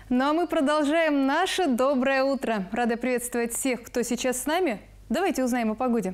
Ну а мы продолжаем наше доброе утро. Рада приветствовать всех, кто сейчас с нами. Давайте узнаем о погоде.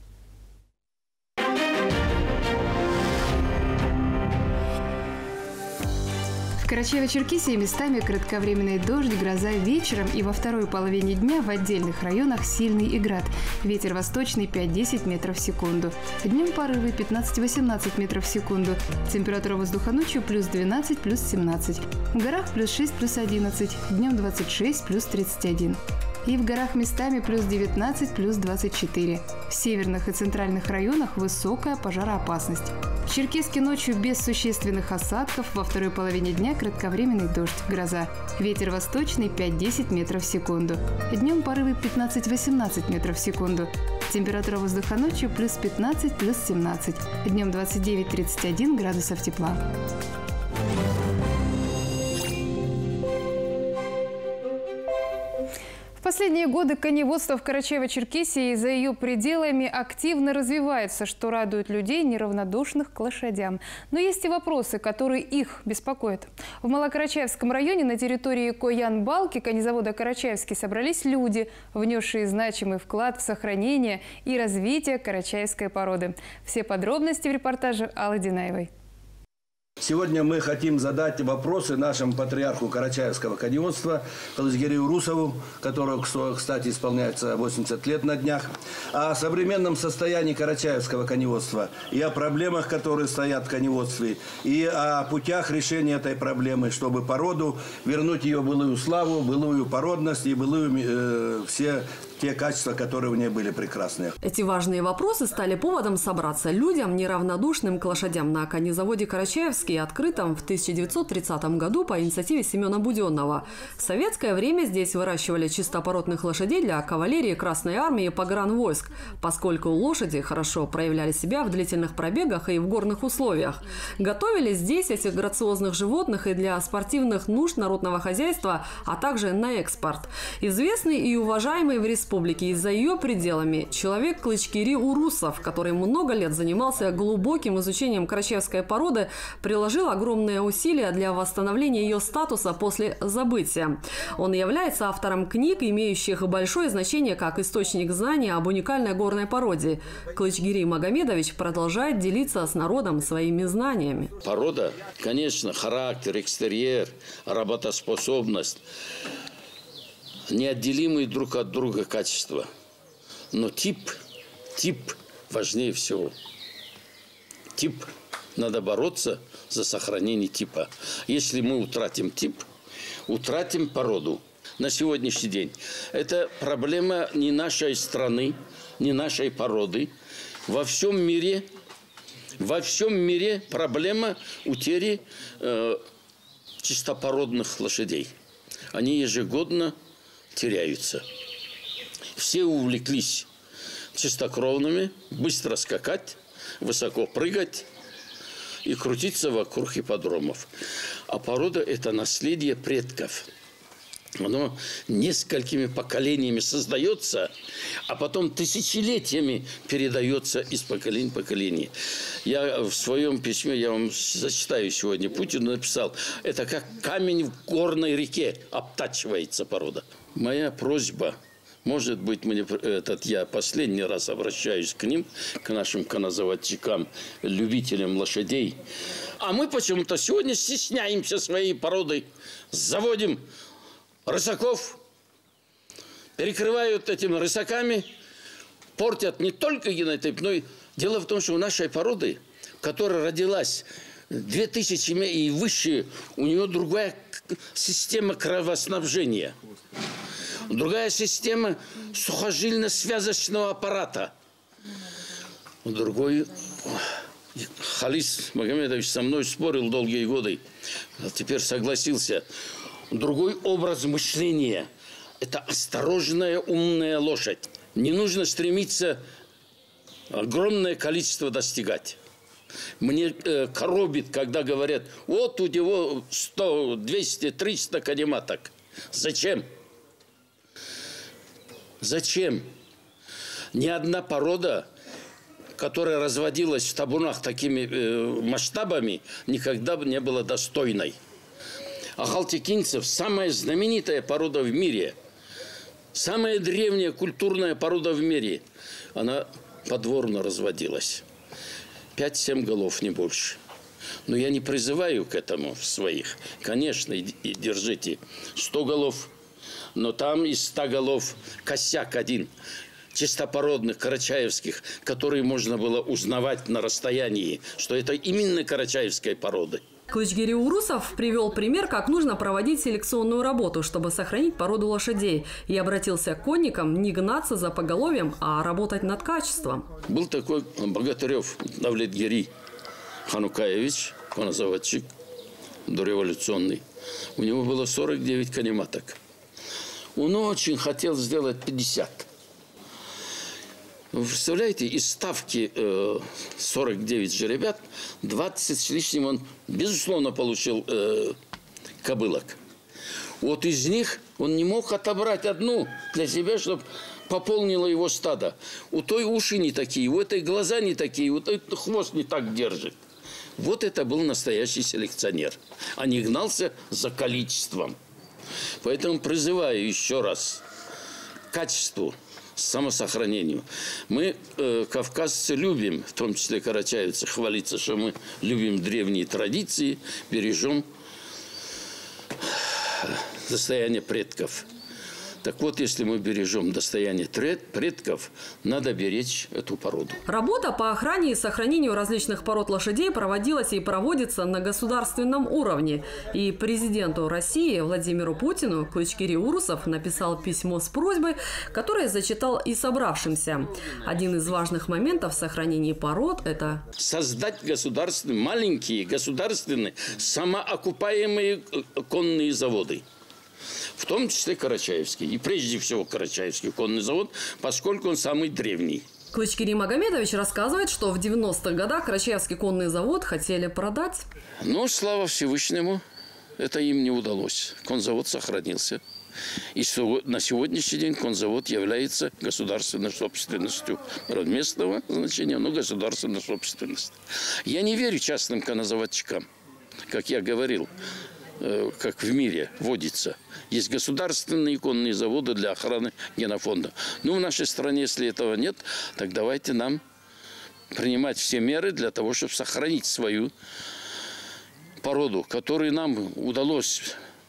В Карачаево-Черкесии местами кратковременный дождь, гроза вечером и во второй половине дня в отдельных районах сильный и град. Ветер восточный 5-10 метров в секунду. Днем порывы 15-18 метров в секунду. Температура воздуха ночью плюс 12, плюс 17. В горах плюс 6, плюс 11. Днем 26, плюс 31. И в горах местами плюс 19, плюс 24. В северных и центральных районах высокая пожароопасность. В Черкесске ночью без существенных осадков, во второй половине дня кратковременный дождь, гроза. Ветер восточный 5-10 метров в секунду. Днем порывы 15-18 метров в секунду. Температура воздуха ночью плюс 15, плюс 17. Днем 29-31 градусов тепла. В последние годы коневодство в Карачаево-Черкесии и за ее пределами активно развивается, что радует людей, неравнодушных к лошадям. Но есть и вопросы, которые их беспокоят. В Малокарачаевском районе на территории Коян-Балки конезавода «Карачаевский» собрались люди, внесшие значимый вклад в сохранение и развитие карачаевской породы. Все подробности в репортаже Аллы Динаевой. Сегодня мы хотим задать вопросы нашему патриарху карачаевского коневодства Калычгерию Урусову, которому, кстати, исполняется 80 лет на днях, о современном состоянии карачаевского коневодства и о проблемах, которые стоят в коневодстве, и о путях решения этой проблемы, чтобы породу вернуть ее былую славу, былую породность и былую все те качества, которые у нее были прекрасные. Эти важные вопросы стали поводом собраться людям, неравнодушным к лошадям на конезаводе «Карачаевский», открытом в 1930 году по инициативе Семена Буденного. В советское время здесь выращивали чистопородных лошадей для кавалерии Красной Армии и погранвойск, поскольку лошади хорошо проявляли себя в длительных пробегах и в горных условиях. Готовили здесь этих грациозных животных и для спортивных нужд народного хозяйства, а также на экспорт. Известный и уважаемый в республике и за ее пределами человек Калычгерий Урусов, который много лет занимался глубоким изучением карачаевской породы, приложил огромные усилия для восстановления ее статуса после забытия. Он является автором книг, имеющих большое значение как источник знаний об уникальной горной породе. Калычгерий Магомедович продолжает делиться с народом своими знаниями. Порода, конечно, характер, экстерьер, работоспособность – неотделимые друг от друга качества. Но тип важнее всего. Тип. Надо бороться за сохранение типа. Если мы утратим тип, утратим породу. На сегодняшний день это проблема не нашей страны, не нашей породы. Во всем мире проблема утери чистопородных лошадей. Они ежегодно теряются. Все увлеклись чистокровными, быстро скакать, высоко прыгать и крутиться вокруг ипподромов. А порода – это наследие предков. Оно несколькими поколениями создается, а потом тысячелетиями передается из поколения в поколение. Я в своем письме, я вам зачитаю сегодня, Путину написал, это как камень в горной реке обтачивается порода. Моя просьба, может быть, я последний раз обращаюсь к ним, к нашим конозаводчикам, любителям лошадей. А мы почему-то сегодня стесняемся своей породой, заводим рысаков, перекрывают этими рысаками, портят не только генотип, но и дело в том, что у нашей породы, которая родилась 2000 и выше, у нее другая система кровоснабжения, другая система сухожильно-связочного аппарата, другой. Халис Магомедович со мной спорил долгие годы, а теперь согласился. Другой образ мышления – это осторожная, умная лошадь. Не нужно стремиться огромное количество достигать. Мне коробит, когда говорят, вот у него 100, 200, 300 кадематок. Зачем? Зачем? Ни одна порода, которая разводилась в табунах такими масштабами, никогда не была достойной. А халтикинцев – самая знаменитая порода в мире. Самая древняя культурная порода в мире. Она подворно разводилась. 5-7 голов, не больше. Но я не призываю к этому в своих. Конечно, и держите 100 голов. Но там из 100 голов косяк один. Чистопородных, карачаевских, которые можно было узнавать на расстоянии, что это именно карачаевской породы. Клычгири Урусов привел пример, как нужно проводить селекционную работу, чтобы сохранить породу лошадей. И обратился к конникам не гнаться за поголовьем, а работать над качеством. Был такой Богатырев Давлетгири Ханукаевич, конозаводчик, дореволюционный. У него было 49 канематок. Он очень хотел сделать 50. Вы представляете, из ставки 49 жеребят, 20 с лишним он, безусловно, получил кобылок. Вот из них он не мог отобрать одну для себя, чтобы пополнило его стадо. У той уши не такие, у этой глаза не такие, у той хвост не так держит. Вот это был настоящий селекционер, а не гнался за количеством. Поэтому призываю еще раз к качеству, самосохранению. Мы, кавказцы, любим, в том числе карачаевцы, хвалиться, что мы любим древние традиции, бережем достояние предков. Так вот, если мы бережем достояние предков, надо беречь эту породу. Работа по охране и сохранению различных пород лошадей проводилась и проводится на государственном уровне. И президенту России Владимиру Путину Клычгири Урусов написал письмо с просьбой, которое зачитал и собравшимся. Один из важных моментов в сохранении пород – это создать государственные, маленькие государственные, самоокупаемые конные заводы. В том числе Карачаевский. И прежде всего Карачаевский конный завод, поскольку он самый древний. Клычгири Магомедович рассказывает, что в 90-х годах Карачаевский конный завод хотели продать. Но, слава Всевышнему, это им не удалось. Конзавод сохранился. И на сегодняшний день конзавод является государственной собственностью местного значения, но государственной собственностью. Я не верю частным конозаводчикам, как я говорил. Как в мире водится. Есть государственные конные заводы для охраны генофонда. Но в нашей стране, если этого нет, так давайте нам принимать все меры для того, чтобы сохранить свою породу, которую нам удалось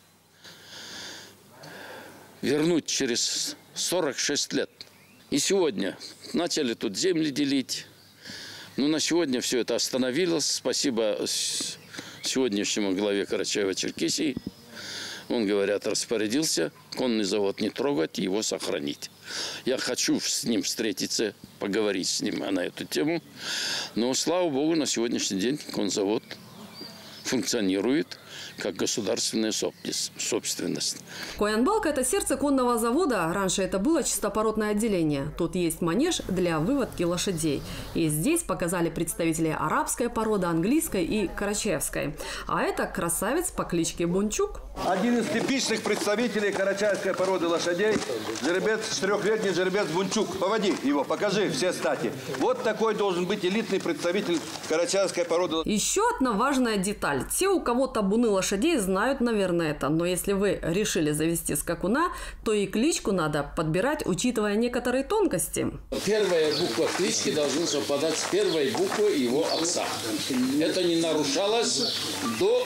вернуть через 46 лет. И сегодня начали тут земли делить. Но на сегодня все это остановилось. Спасибо сегодняшнему главе Карачаево-Черкесии. Он, говорят, распорядился конный завод не трогать, его сохранить. Я хочу с ним встретиться, поговорить с ним на эту тему. Но, слава богу, на сегодняшний день конзавод функционирует как государственная собственность. Коянбалка – это сердце конного завода. Раньше это было чистопородное отделение. Тут есть манеж для выводки лошадей. И здесь показали представители арабской породы, английской и карачаевской. А это красавец по кличке Бунчук. Один из типичных представителей карачаевской породы лошадей – жеребец, 4-летний жеребец Бунчук. Поводи его, покажи все стати. Вот такой должен быть элитный представитель карачаевской породы. Еще одна важная деталь. Те, у кого табуны лошадей, знают, наверное, это. Но если вы решили завести скакуна, то и кличку надо подбирать, учитывая некоторые тонкости. Первая буква клички должна совпадать с первой буквой его отца. Это не нарушалось до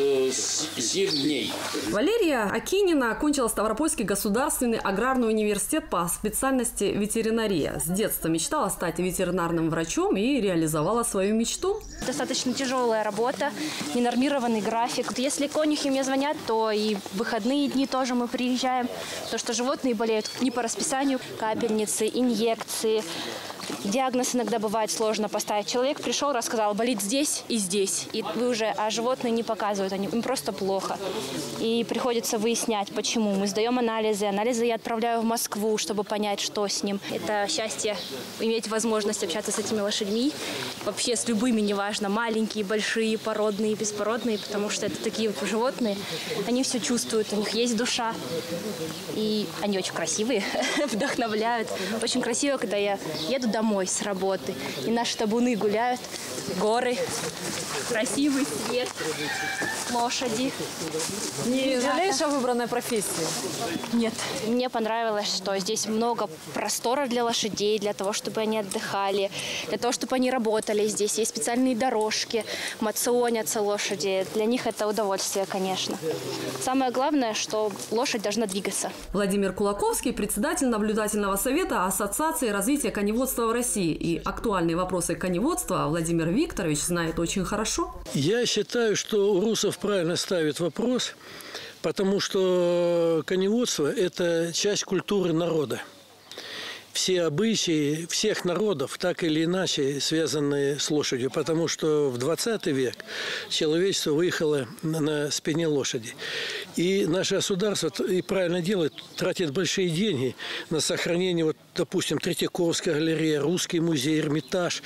7 дней. Валерия Акинина окончила Ставропольский государственный аграрный университет по специальности ветеринария. С детства мечтала стать ветеринарным врачом и реализовала свою мечту. Достаточно тяжелая работа, ненормированный график. Если конюхи мне звонят, то и в выходные дни тоже мы приезжаем. То, что животные болеют не по расписанию, капельницы, инъекции. Диагноз иногда бывает сложно поставить. Человек пришел, рассказал, болит здесь и здесь. И вы уже, а животные не показывают, им просто плохо. И приходится выяснять, почему. Мы сдаем анализы. Анализы я отправляю в Москву, чтобы понять, что с ним. Это счастье иметь возможность общаться с этими лошадьми. Вообще с любыми, неважно, маленькие, большие, породные, беспородные, потому что это такие животные. Они все чувствуют, у них есть душа. И они очень красивые, вдохновляют. Очень красиво, когда я еду домой с работы. И наши табуны гуляют, горы, красивый свет, лошади. Не жалеешь о выбранной профессии? Нет. Мне понравилось, что здесь много простора для лошадей, для того, чтобы они отдыхали, для того, чтобы они работали. Здесь есть специальные дорожки, мацонятся лошади. Для них это удовольствие, конечно. Самое главное, что лошадь должна двигаться. Владимир Кулаковский, председатель наблюдательного совета Ассоциации развития коневодства в России. И актуальные вопросы коневодства Владимир Викторович знает очень хорошо. Я считаю, что Урусов правильно ставит вопрос, потому что коневодство – это часть культуры народа. Все обычаи всех народов так или иначе связаны с лошадью, потому что в 20 век человечество выехало на спине лошади. И наше государство, и правильно делает, тратит большие деньги на сохранение, вот, допустим, Третьяковская галерея, Русский музей, Эрмитаж.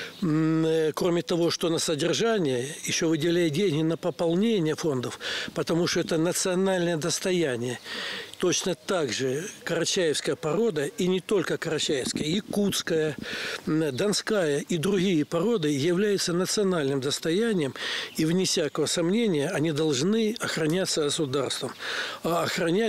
Кроме того, что на содержание, еще выделяет деньги на пополнение фондов, потому что это национальное достояние. Точно так же карачаевская порода, и не только карачаевская, якутская, донская и другие породы являются национальным достоянием, и вне всякого сомнения они должны охраняться государством. А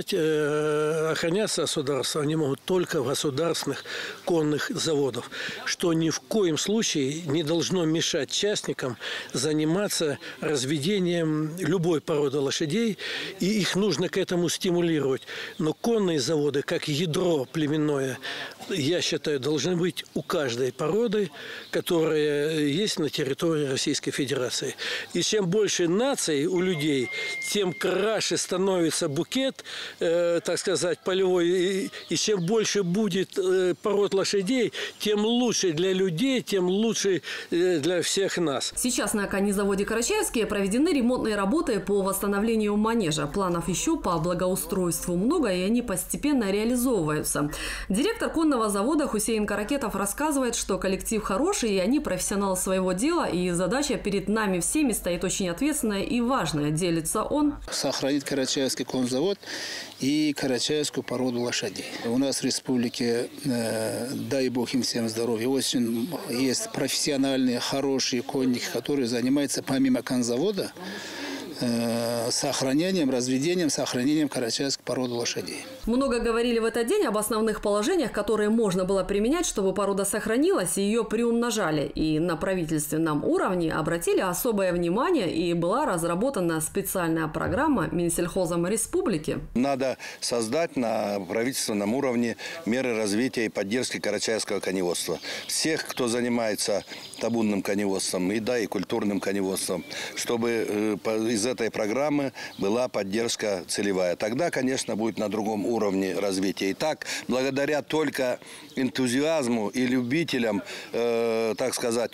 охраняться государством они могут только в государственных конных заводах, что ни в коем случае не должно мешать частникам заниматься разведением любой породы лошадей, и их нужно к этому стимулировать. Но конные заводы, как ядро племенное, я считаю, должны быть у каждой породы, которая есть на территории Российской Федерации. И чем больше наций у людей, тем краше становится букет, так сказать, полевой. И чем больше будет пород лошадей, тем лучше для людей, тем лучше для всех нас. Сейчас на конезаводе Карачаевске проведены ремонтные работы по восстановлению манежа. Планов еще по благоустройству много, и они постепенно реализовываются. Директор конного завода Хусейн Каракетов рассказывает, что коллектив хороший, и они профессионалы своего дела, и задача перед нами всеми стоит очень ответственная и важная, делится он. Сохранить Карачаевский конзавод и карачаевскую породу лошадей. У нас в республике, дай бог им всем здоровья, очень есть профессиональные, хорошие конники, которые занимаются помимо конзавода сохранением, разведением, сохранением карачаевской породы лошадей. Много говорили в этот день об основных положениях, которые можно было применять, чтобы порода сохранилась и ее приумножали. И на правительственном уровне обратили особое внимание, и была разработана специальная программа Минсельхозом Республики. Надо создать на правительственном уровне меры развития и поддержки карачаевского коневодства. Всех, кто занимается табунным коневодством и культурным коневодством, чтобы из этой программы была поддержка целевая. Тогда, конечно, будет на другом уровне развития. И так, благодаря только энтузиазму и любителям, так сказать,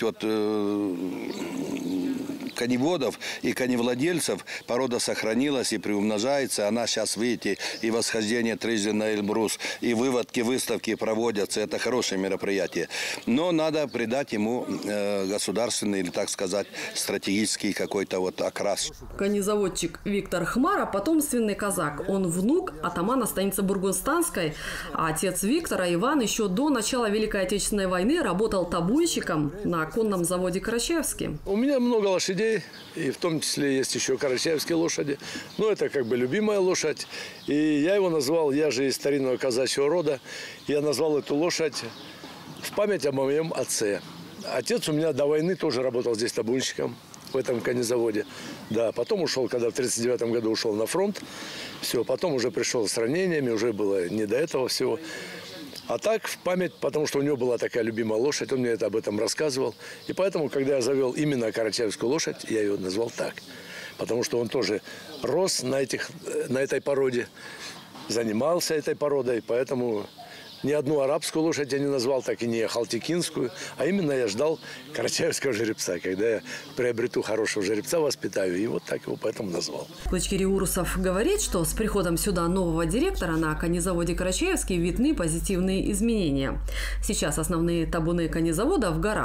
коневодов и коневладельцев, порода сохранилась и приумножается. Она сейчас, видите, и восхождение трижды на Эльбрус, и выводки, выставки проводятся. Это хорошее мероприятие. Но надо придать ему государственный, или, так сказать, стратегический какой-то окрас. Конезаводчик Виктор Хмара – потомственный казак. Он внук атамана станицы Бургунстанской. А отец Виктора, Иван, еще до начала Великой Отечественной войны работал табунщиком на конном заводе Карачаевске. У меня много лошадей, и в том числе есть еще карачаевские лошади. Но это как бы любимая лошадь. И я его назвал, я же из старинного казачьего рода, я назвал эту лошадь в память о моем отце. Отец у меня до войны тоже работал здесь табунщиком в этом конезаводе. Да, потом ушел, когда в 1939 году ушел на фронт. Все, потом уже пришел с ранениями, уже было не до этого всего. А так, в память, потому что у него была такая любимая лошадь, он мне об этом рассказывал. И поэтому, когда я завел именно карачаевскую лошадь, я ее назвал так. Потому что он тоже рос на этой породе, занимался этой породой, поэтому ни одну арабскую лошадь я не назвал, так и не халтикинскую, а именно я ждал карачаевского жеребца. Когда я приобрету хорошего жеребца, воспитаю, и вот так его поэтому назвал. Клычкири Урусов говорит, что с приходом сюда нового директора на конезаводе Карачаевский видны позитивные изменения. Сейчас основные табуны конезавода в горах.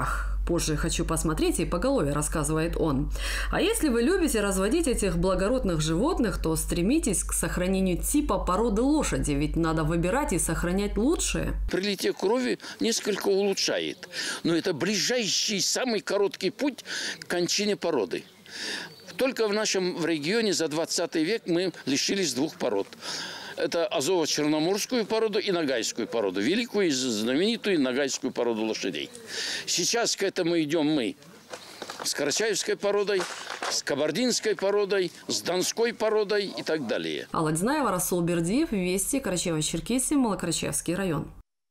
Позже хочу посмотреть и поголовье, рассказывает он. А если вы любите разводить этих благородных животных, то стремитесь к сохранению типа породы лошади, ведь надо выбирать и сохранять лучшее. Прилитие крови несколько улучшает, но это ближайший, самый короткий путь к кончине породы. Только в нашем регионе за 20 век мы лишились двух пород. Это азово-черноморскую породу и ногайскую породу. Великую и знаменитую ногайскую породу лошадей. Сейчас к этому идем мы. С карачаевской породой, с кабардинской породой, с донской породой и так далее. Алла Дзнаева, Расул Бердиев, Вести, Карачаево-Черкесия, Малокарачаевский район.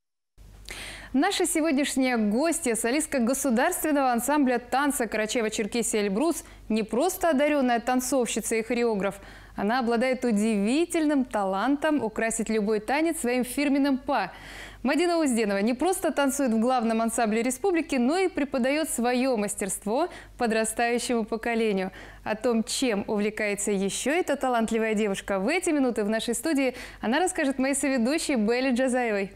Наша сегодняшняя гостья, солистка государственного ансамбля танца Карачаево-Черкесия «Эльбрус», не просто одаренная танцовщица и хореограф. Она обладает удивительным талантом украсить любой танец своим фирменным па. Мадина Узденова не просто танцует в главном ансамбле республики, но и преподает свое мастерство подрастающему поколению. О том, чем увлекается еще эта талантливая девушка, в эти минуты в нашей студии она расскажет моей соведущей Белле Джазаевой.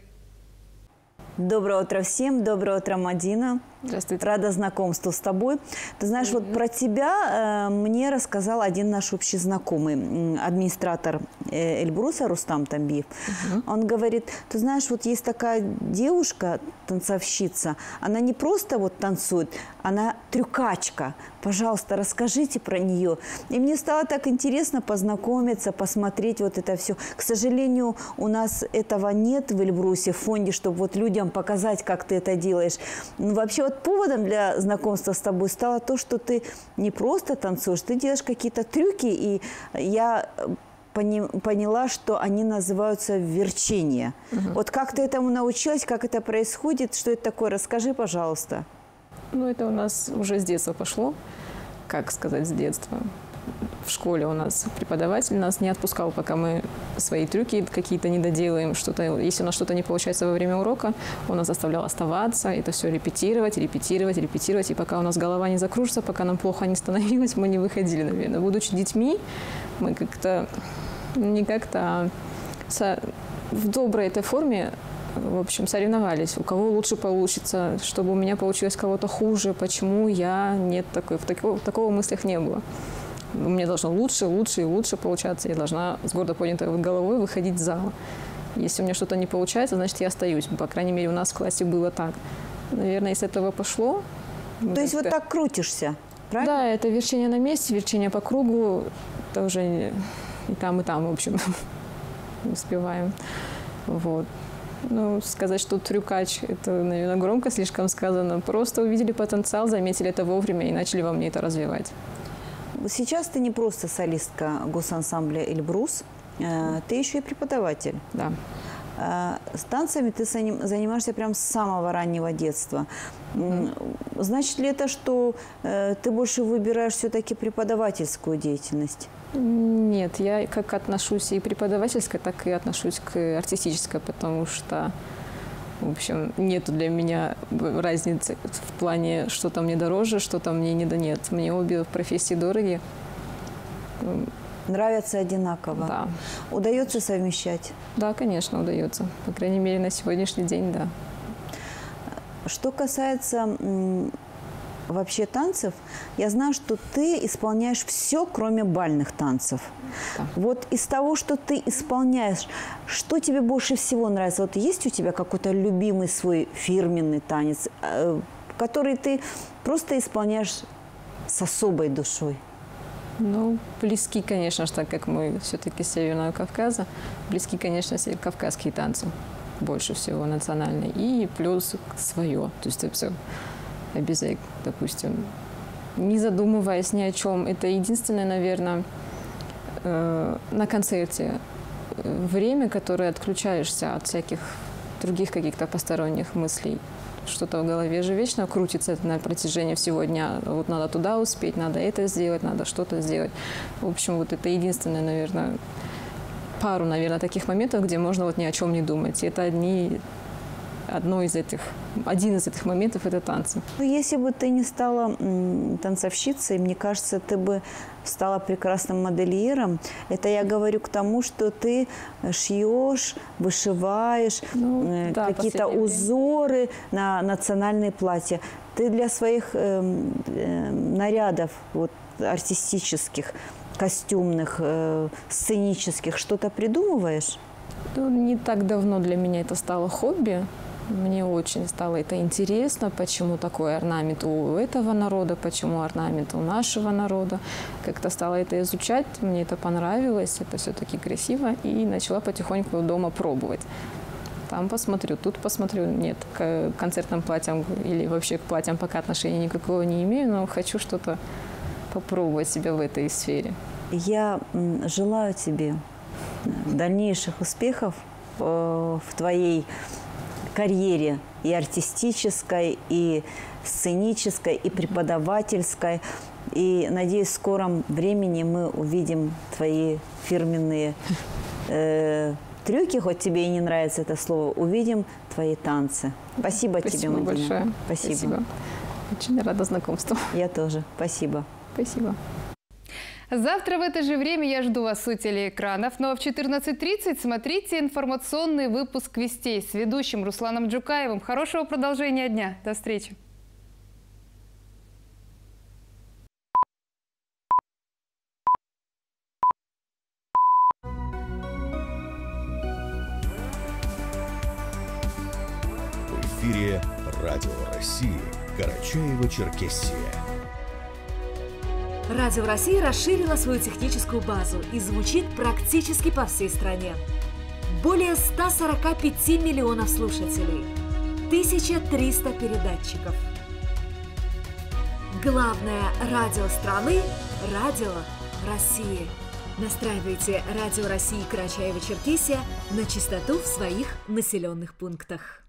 Доброе утро всем, доброе утро, Мадина. Здравствуйте. Рада знакомству с тобой. Ты знаешь, вот про тебя мне рассказал один наш общий знакомый, администратор Эльбруса Рустам Тамбиев. Он говорит, ты знаешь, вот есть такая девушка, танцовщица, она не просто вот танцует, она трюкачка. Пожалуйста, расскажите про нее. И мне стало так интересно познакомиться, посмотреть вот это все. К сожалению, у нас этого нет в Эльбрусе, в фонде, чтобы вот людям показать, как ты это делаешь. Ну, вообще вот поводом для знакомства с тобой стало то, что ты не просто танцуешь, ты делаешь какие-то трюки, и я поняла, что они называются верчение. Вот как ты этому научилась, как это происходит, что это такое? Расскажи, пожалуйста. Ну, это у нас уже с детства пошло, как сказать, с детства. В школе у нас преподаватель нас не отпускал, пока мы свои трюки какие-то не доделаем. Если у нас что-то не получается во время урока, он нас заставлял оставаться, это все репетировать. И пока у нас голова не закружится, пока нам плохо не становилось, мы не выходили, наверное. Будучи детьми, мы в доброй этой форме, в общем, соревновались, у кого лучше получится, чтобы у меня получилось кого-то хуже, почему я нет такого в мыслях не было. У меня должно лучше и лучше получаться, я должна с гордо поднятой головой выходить из зала. Если у меня что-то не получается, значит, я остаюсь. По крайней мере, у нас в классе было так. Наверное, из этого пошло. То есть вот так крутишься, правильно? Да, это верчение на месте, верчение по кругу, это уже и там, в общем, успеваем. Вот. Ну, сказать, что трюкач, это, наверное, громко слишком сказано. Просто увидели потенциал, заметили это вовремя и начали во мне это развивать. Сейчас ты не просто солистка госансамбля «Эльбрус», ты еще и преподаватель. Да. С танцами ты занимаешься прям с самого раннего детства. Значит ли это, что ты больше выбираешь все-таки преподавательскую деятельность? Нет, я как отношусь и преподавательской, так и отношусь к артистической, потому что, в общем, нету для меня разницы в плане, что-то мне дороже, что-то мне нет. Мне обе профессии дороги. Нравятся одинаково? Да. Удается совмещать? Да, конечно, удается. По крайней мере, на сегодняшний день, да. Что касается вообще танцев, я знаю, что ты исполняешь все, кроме бальных танцев. Да. Вот из того, что ты исполняешь, что тебе больше всего нравится? Вот есть у тебя какой-то любимый свой фирменный танец, который ты просто исполняешь с особой душой? Ну, близки, конечно, так как мы все-таки с Северного Кавказа, близки, конечно, кавказские танцы больше всего национальные. И плюс свое. То есть это все обязательно, допустим, не задумываясь ни о чем. Это единственное, наверное, на концерте время, которое отключаешься от всяких других каких-то посторонних мыслей. Что-то в голове же вечно крутится на протяжении всего дня. Вот надо туда успеть, надо это сделать, надо что-то сделать. В общем, вот это единственное, наверное, пару, наверное, таких моментов, где можно вот ни о чем не думать. И это один из этих моментов – это танцы. Если бы ты не стала танцовщицей, мне кажется, ты бы стала прекрасным модельером. Это я говорю к тому, что ты шьешь, вышиваешь какие-то узоры на национальные платья. Ты для своих нарядов вот, артистических, костюмных, сценических что-то придумываешь? Ну, не так давно для меня это стало хобби. Мне очень стало это интересно, почему такой орнамент у этого народа, почему орнамент у нашего народа. Как-то стала это изучать, мне это понравилось, это все-таки красиво, и начала потихоньку дома пробовать. Там посмотрю, тут посмотрю. Нет, к концертным платьям или вообще к платьям пока отношения никакого не имею, но хочу что-то попробовать себя в этой сфере. Я желаю тебе дальнейших успехов в твоей карьере и артистической, и сценической, и преподавательской. И, надеюсь, в скором времени мы увидим твои фирменные трюки, хоть тебе и не нравится это слово, увидим твои танцы. Спасибо тебе, Мадина. Большое. Спасибо. Очень рада знакомству. Я тоже. Спасибо. Спасибо. Завтра в это же время я жду вас у телеэкранов. Ну а в 14:30 смотрите информационный выпуск «Вестей» с ведущим Русланом Джукаевым. Хорошего продолжения дня. До встречи. В эфире Радио России, Карачаево-Черкесия. Радио России расширило свою техническую базу и звучит практически по всей стране. Более 145 миллионов слушателей, 1300 передатчиков. Главное радио страны – Радио России. Настраивайте Радио России Карачаево-Черкесия на частоту в своих населенных пунктах.